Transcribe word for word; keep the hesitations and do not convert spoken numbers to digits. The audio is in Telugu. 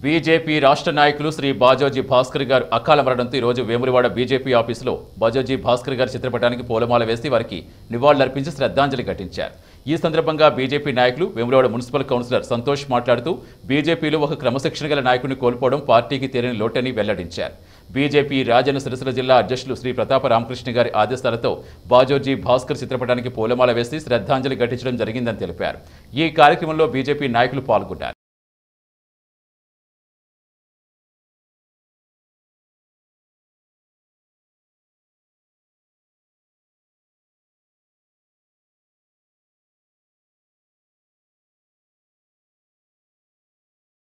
బీజేపీ రాష్ట్ర నాయకులు శ్రీ బాజోజీ భాస్కర్ గారు అకాల మరణంతో ఈరోజు వేములవాడ బీజేపీ ఆఫీసులో బాజోజీ భాస్కర్ గారి చిత్రపటానికి పూలమాల వేసి వారికి నివాళులర్పించి శ్రద్ధాంజలి ఘటించారు. ఈ సందర్భంగా బీజేపీ నాయకులు వేములవాడ మున్సిపల్ కౌన్సిలర్ సంతోష్ మాట్లాడుతూ బీజేపీలో ఒక క్రమశిక్షణ గల నాయకుడిని కోల్పోవడం పార్టీకి తీరని లోటని వెల్లడించారు. బీజేపీ రాజన్న సిరిసిల్ల జిల్లా అధ్యక్షులు శ్రీ ప్రతాప రామకృష్ణ గారి ఆదేశాలతో బాజోజీ భాస్కర్ చిత్రపటానికి పూలమాల వేసి శ్రద్ధాంజలి ఘటించడం జరిగిందని తెలిపారు. ఈ కార్యక్రమంలో బీజేపీ నాయకులు పాల్గొన్నారు.